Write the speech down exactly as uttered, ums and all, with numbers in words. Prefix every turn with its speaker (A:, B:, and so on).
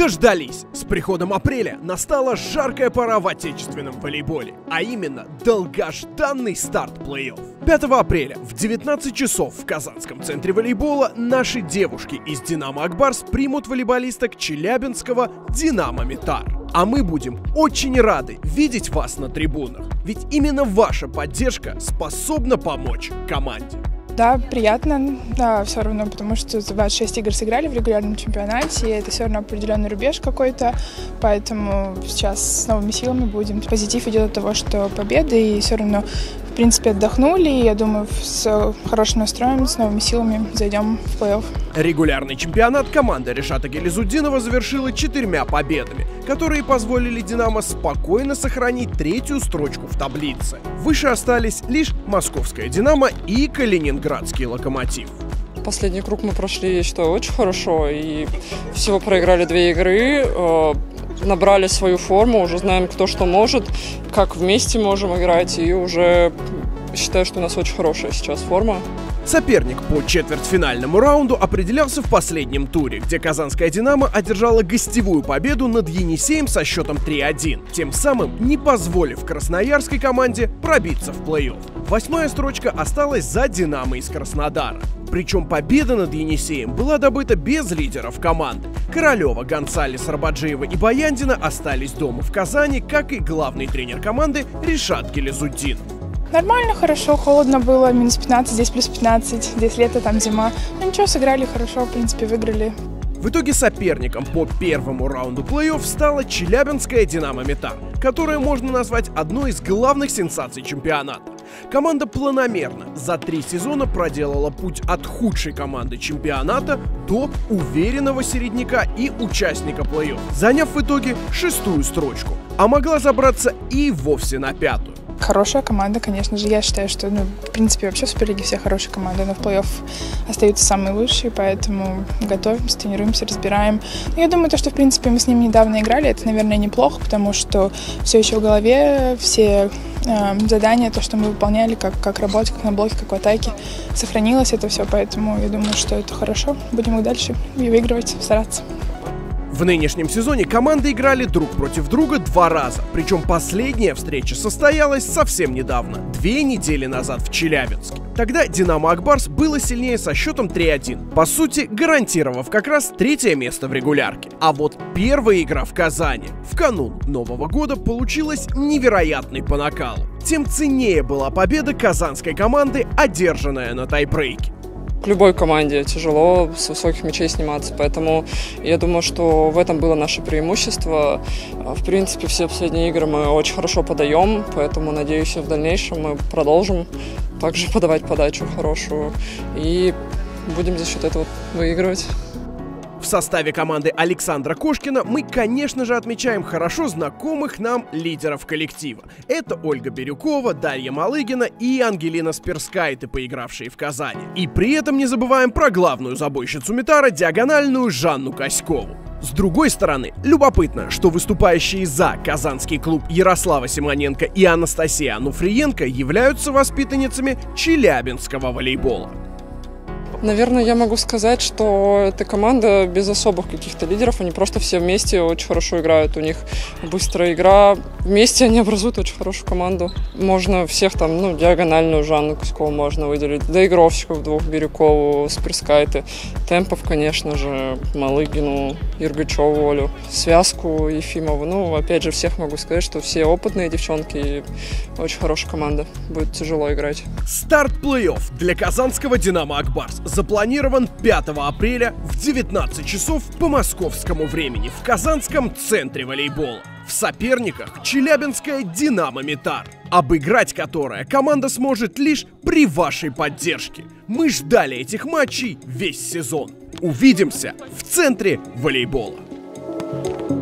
A: Дождались! С приходом апреля настала жаркая пора в отечественном волейболе, а именно долгожданный старт плей-офф. пятого апреля в девятнадцать часов в Казанском центре волейбола наши девушки из «Динамо Ак-Барс» примут волейболисток челябинского «Динамо Метар». А мы будем очень рады видеть вас на трибунах, ведь именно ваша поддержка способна помочь команде.
B: Да, приятно, да, все равно, потому что двадцать шесть игр сыграли в регулярном чемпионате, и это все равно определенный рубеж какой-то, поэтому сейчас с новыми силами будем. Позитив идет от того, что победа, и все равно, в принципе, отдохнули, и я думаю, с хорошим настроем, с новыми силами зайдем в плей-офф.
A: Регулярный чемпионат команда Ришата Гелизуддинова завершила четырьмя победами, которые позволили «Динамо» спокойно сохранить третью строчку в таблице. Выше остались лишь московская «Динамо» и калининградский «Локомотив».
C: Последний круг мы прошли, я считаю, очень хорошо, и всего проиграли две игры, э, набрали свою форму, уже знаем, кто что может, как вместе можем играть, и уже считаю, что у нас очень хорошая сейчас форма.
A: Соперник по четвертьфинальному раунду определялся в последнем туре, где казанская «Динамо» одержала гостевую победу над Енисеем со счетом три один, тем самым не позволив красноярской команде пробиться в плей-офф. Восьмая строчка осталась за «Динамо» из Краснодара. Причем победа над Енисеем была добыта без лидеров команды. Королева, Гонсалес, Рабаджиева и Баяндина остались дома в Казани, как и главный тренер команды Ришат Гелизуддинов.
B: Нормально, хорошо, холодно было, минус пятнадцать, здесь плюс пятнадцать, здесь лето, там зима. Ну ничего, сыграли хорошо, в принципе, выиграли.
A: В итоге соперником по первому раунду плей-офф стала челябинская «Динамо Метар», которая можно назвать одной из главных сенсаций чемпионата. Команда планомерно за три сезона проделала путь от худшей команды чемпионата до уверенного середняка и участника плей-офф, заняв в итоге шестую строчку, а могла забраться и вовсе на пятую.
B: Хорошая команда, конечно же. Я считаю, что, ну, в принципе, вообще в Суперлиге все хорошие команды, но в плей-офф остаются самые лучшие, поэтому готовимся, тренируемся, разбираем. Но я думаю, то, что, в принципе, мы с ним недавно играли, это, наверное, неплохо, потому что все еще в голове, все э, задания, то, что мы выполняли, как, как работать, как на блоке, как в атаке, сохранилось это все, поэтому я думаю, что это хорошо. Будем и дальше и выигрывать, стараться.
A: В нынешнем сезоне команды играли друг против друга два раза, причем последняя встреча состоялась совсем недавно, две недели назад в Челябинске. Тогда «Динамо Ак-Барс» было сильнее со счетом три один, по сути гарантировав как раз третье место в регулярке. А вот первая игра в Казани в канун Нового года получилась невероятной по накалу. Тем ценнее была победа казанской команды, одержанная на тайбрейке.
C: К любой команде тяжело с высоких мячей сниматься, поэтому я думаю, что в этом было наше преимущество. В принципе, все последние игры мы очень хорошо подаем, поэтому, надеюсь, в дальнейшем мы продолжим также подавать подачу хорошую и будем за счет этого выигрывать.
A: В составе команды Александра Кошкина мы, конечно же, отмечаем хорошо знакомых нам лидеров коллектива. Это Ольга Бирюкова, Дарья Малыгина и Ангелина Сперскайте, поигравшие в Казани. И при этом не забываем про главную забойщицу Метара, диагональную Жанну Коськову. С другой стороны, любопытно, что выступающие за казанский клуб Ярослава Симоненко и Анастасия Ануфриенко являются воспитанницами челябинского волейбола.
C: Наверное, я могу сказать, что эта команда без особых каких-то лидеров, они просто все вместе очень хорошо играют, у них быстрая игра, вместе они образуют очень хорошую команду. Можно всех там, ну, диагональную Жанну Коськову можно выделить, доигровщиков двух, Бирюкову, Сперскайте, темпов, конечно же, Малыгину, Иргачеву, Олю, связку Ефимову. Ну, опять же, всех могу сказать, что все опытные девчонки и очень хорошая команда, будет тяжело играть.
A: Старт плей-офф для казанского «Динамо Ак-Барс» запланирован пятого апреля в девятнадцать часов по московскому времени в Казанском центре волейбола. В соперниках челябинская «Динамо Метар», обыграть которое команда сможет лишь при вашей поддержке. Мы ждали этих матчей весь сезон. Увидимся в центре волейбола.